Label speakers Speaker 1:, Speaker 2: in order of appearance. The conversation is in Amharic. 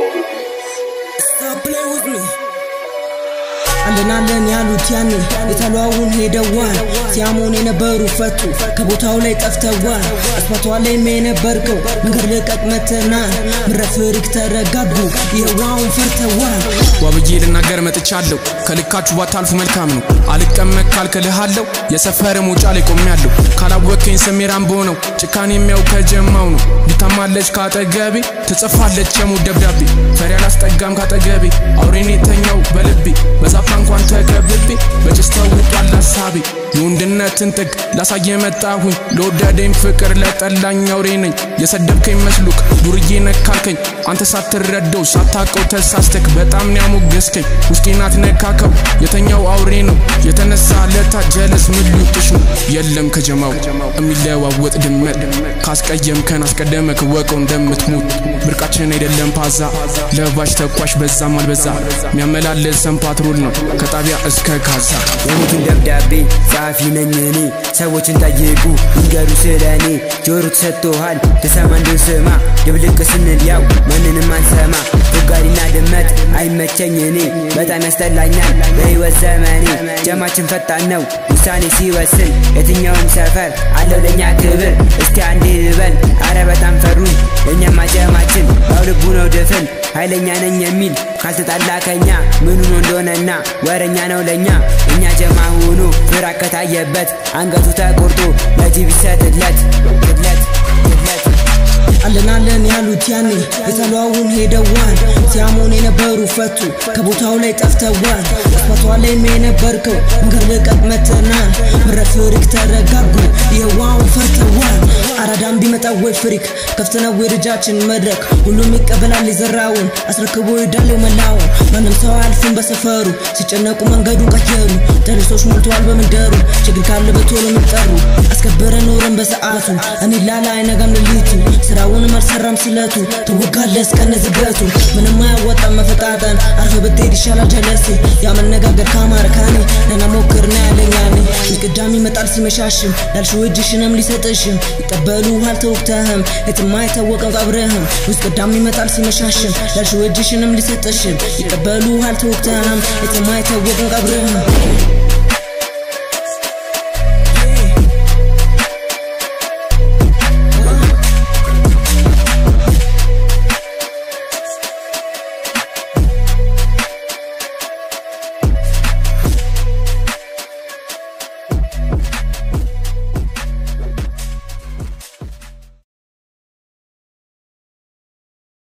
Speaker 1: Stop playing with me. አለን ያሉት ያኔ የተሏውን ሄደዋል ሲያሞን የነበሩ ፈቱ ከቦታው ላይ ጠፍተዋል አስፋቷ ላይ የነበርከው መንገድ ለቀቅ መተናል ምረፍሪክ ተረጋጉ የዋውን ፈርተዋል
Speaker 2: ወብዬ ልናገር መጥቻለሁ ከልካችሁ ባታልፉ መልካም ነው አልቀመጥ ካልከልሃለሁ የሰፈረ ሞጫ ላይ ቆሜያለሁ ካላወቀኝ ሰሜራን ቦነው ጭካኔ የሚያው ከጀማው ነው ቢታማለች ካጠገቤ ትጽፋለች የሙት ደብዳቤ ፈሪ አላስጠጋም ካጠገቤ አውሬኔ ተኛው በልቤ በዛፋ እንኳን ተከብቤ በጭስታው ወጣላ ሐሳቤ የወንድነትን ጥግ ላሳየ መጣሁኝ ለወደደኝ ፍቅር ለጠላኝ አውሬ ነኝ የሰደብከኝ መስሉክ ዱርዬ ነካልከኝ አንተ ሳትረዳው ሳታቀው ተሳስተክ በጣም ነው ያሞገስከኝ ውስጤን አትነካከው የተኛው አውሬ ነው የተነሳ ለታ ጀለስ ምልዩጥሽ ነው የለም ከጀማው የሚለዋወጥ ድመት ካስቀየምከን አስቀደመክ ወቀው እንደምትሞት ብርቃችን አይደለም ፓዛ ለባሽ ተቋሽ በዛም አልበዛ የሚያመላለሰን ፓትሮል ነው ከጣቢያ እስከ ካዛ
Speaker 3: የሞትን ደብዳቤ ጻፊ ነኝ እኔ ሰዎችን ጠይቁ ይንገሩ ስለኔ ጆሮ ተሰጥቶሃል ተሰማ እንደሰማ ድብልቅ ስንል ያው ማንንም አንሰማ ፉጋሪና ድመት አይመቸኝ እኔ በጣም ያስጠላኛል በህይወት ዘመኔ ጀማችን ፈጣን ነው ውሳኔ ሲወስን የትኛውም ሰፈር አለው ለኛ ክብር እስቲ አንዴ ልበል አረ በጣም ፈሩኝ የኛማ ጀማችን ባውልቡ ነው ድፍን ኃይለኛ ነኝ የሚል ካልተጣላ ከኛ ምኑ ነው እንደሆነና ወረኛ ነው ለኛ እኛ ጀማ ሆኖ ፍራቅ ከታየበት አንገቱ ተቆርጦ ለጅብ ይሰጥለት
Speaker 1: አለን ያሉት ያኔ የተሏውን ሄደዋል ሲያሞን የነበሩ ፈቱ ከቦታው ላይ ጠፍተዋል አስፋቷ ላይ የነበርከው መንገድ ለቀቅ መተናል ምረፍሪክ ተረጋጉ የዋውን ፈርተዋል አራዳም ቢመጣ ወይ ፍሪክ ከፍተነው ወደጃችን መድረክ ሁሉም ይቀበላል የዘራውን አስረክቦ ይዳል መላው ማንም ሰው አልፍም በሰፈሩ ሲጨነቁ መንገዱን ቀየሩ ተልሶች ሞልተዋል በመንደሩ ችግር ካለ በቶሎ መጠሩ አስከበረ ኖረን በሰዓቱ እኔ ላላ አይነጋም ለሊቱ ስራውን ማልሰራም ስለቱ ተወጋለስ ከነዝገቱ ምንም አያወጣም መፈጣጠን አርፈ በትሄድ ይሻላል ጀለሴ ያመነጋገር ካማረካኔ ነና ሞክርና ያለኛኔ ይቅዳም ይመጣል ሲመሻሽም ላልሽው እጅሽንም ሊሰጥሽም ይቀበሉሃል ተወቅተህም የትም አይታወቅም ቀብረህም ይቅዳም ይመጣል ሲመሻሽም ላልሽው እጅሽንም ሊሰጥሽም ይቀበሉሃል ተወቅተህም የትም አይታወቅም ቀብረህም